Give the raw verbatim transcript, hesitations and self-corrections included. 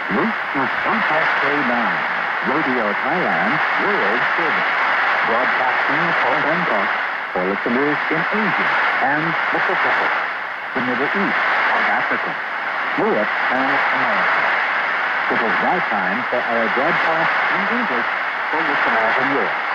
Loose to Sampaspe nine, Radio Thailand, World Service. Broadcasting for Bangkok, for listeners in Asia and the Pacific, the Middle East and Africa, Europe and America. It is now time for our broadcast in English for listeners in Europe.